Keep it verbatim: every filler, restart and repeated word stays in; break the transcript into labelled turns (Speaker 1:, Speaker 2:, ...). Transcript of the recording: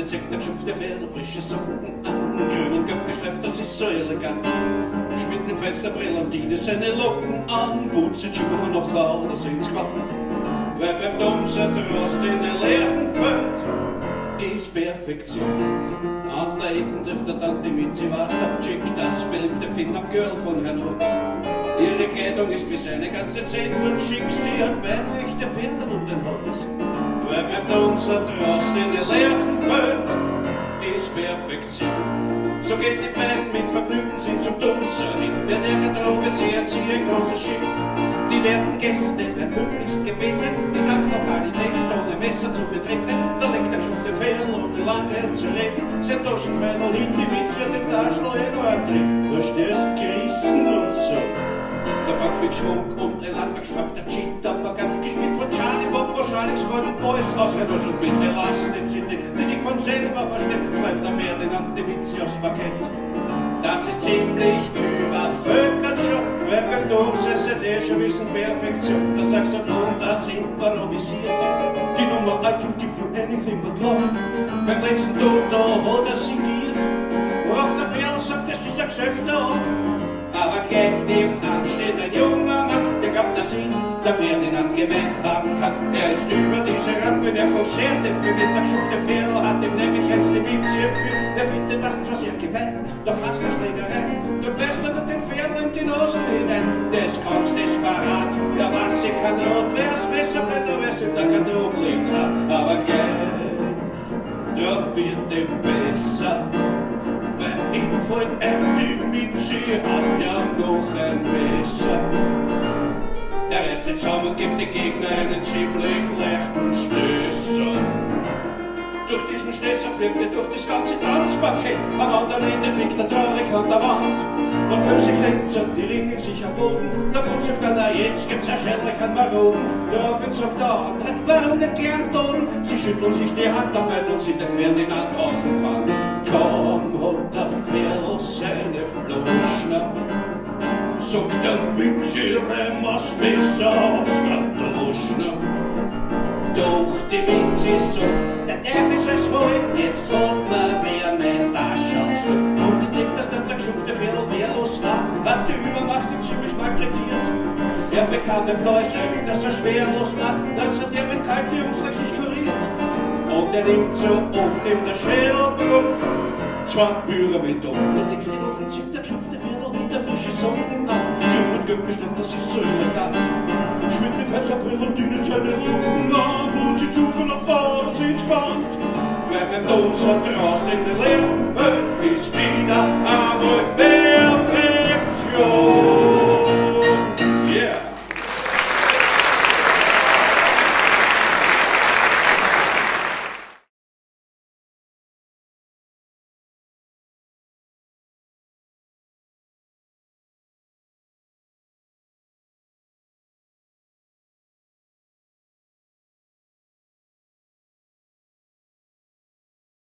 Speaker 1: Jetzt zeigt der geschupfte Pferd frische Socken an. Grün und gelb gestreift, das ist so elegant. Schmidt mit Fenster Brillantine seine Locken an. Putzt die Schuhe noch Haar, das sind's klar. Wer beim Domser Trost in den leeren Feld ist Perfektion. An der Ecken trifft der Tante mit, sie war's der Chick, das beliebte Pin-Up-Girl von Herrn Haus. Ihre Kleidung ist wie seine ganz dezent und schick, sie hat beinahe echte Perlen um den Hals. Wer bleibt unser Trost in den leeren Feld, ist Perfektion. So geht die beiden mit Vergnügen, sind zum Dumser hin. Wer der Garderobe sieht, sie ein großes Schild. Die werten Gäste werden höflichst gebeten, die Tanzlokalität ohne Messer zu betreten. Da legt der schufte Pferd, ohne lange zu reden, sein Taschenpfeil hin, die Witze, den Taschel in Ordnung. Verstößt gerissen und so. Da fängt mit Schwung und ein langgeschraubter Cheetah-Bagger, geschmiert von Charlie Bob, Charlie's Golden Boys, ausgedrückt und mit Elastizität, die sich von selber versteht, schleift der Ferdinand die Witze aufs Parkett. Das ist ziemlich übervölkert schon, weil beim Domsesser der schon wissen Perfektion. Das Saxophon, das improvisiert, die Nummer I can give you anything but love. Beim letzten Tod, da hat er singiert, auf der Ferl sagt, das ist ein Gesöchter auf. Aber gleich nebenan steht ein junger Mann, der glaubt, dass ihn der Ferdinand gemeint haben kann. Er ist über diese Rampe der Konzerte, der geschufte Pferd hat ihm nämlich ein Limitier geführt. Er findet das zwar sehr gemein, doch hasst das Schlägerei. Du bläst unter den Pferden und die Nosen hinein. Das kannst desperat, ja was sie kann rot, wer's besser bleibt, er weiß, der kein Drogen hat. Aber gleich, da wird ihm besser. Bei ihm fällt ein Dümit, sie hat ja noch ein Messer. Der Rest jetzt zusammen und gibt den Gegner einen ziemlich leichten Stößer. Durch diesen Stößer fliegt er durch das ganze Tanzpaket. Am anderen Ende blickt er traurig an der Wand. Und fünf, sechs Tänzer, die ringen sich am Boden. Davon sagt er, na jetzt gibt's ja schädlich an Maroden. Daraufhin sagt der andere, warum nicht gern tun? Sie schütteln sich die Hand dabei und sie den Ferdinand außenwand. Kaum hat der Pferd seine Fluschner, sagt er mit ihrem aus Messer aus der Duschner. Doch die Mitzi sagt, der darf ist es holen, jetzt hat man wer mein Taschenstück. Und ich denke, dass der geschufte Pferd wehrlos war, hat die Übermacht ihn ziemlich malträtiert. Er bekam ein blaues Auge, dass er schwerlos war, dass er der mit kalten Jungslag sich kuriert. Und er nimmt so oft in der Schädelbruch zwei Bücher mit um. Die nächste Woche zieht der geschupfte Pferd wieder frische Socken an. Grün und gelb beschrift, das ist so elegant. Schmidt mit Fenster Brillantine seine Locken an. Putzt die Schuhe nach vorne, sind gespannt. Wer beim Domser draußen in den leeren Feld ist